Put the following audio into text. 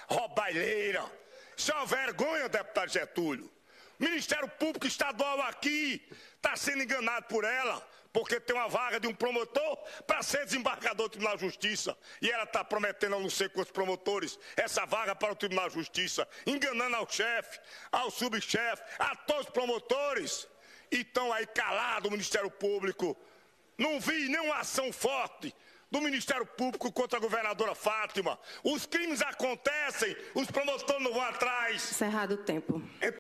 roubalheira. Isso é uma vergonha, deputado Getúlio. O Ministério Público Estadual aqui está sendo enganado por ela, porque tem uma vaga de um promotor para ser desembargador do Tribunal de Justiça. E ela está prometendo a não sei quantos promotores essa vaga para o Tribunal de Justiça, enganando ao chefe, ao subchefe, a todos os promotores. E estão aí calados o Ministério Público. Não vi nenhuma ação forte do Ministério Público contra a governadora Fátima. Os crimes acontecem, os promotores não vão atrás. Encerrado o tempo.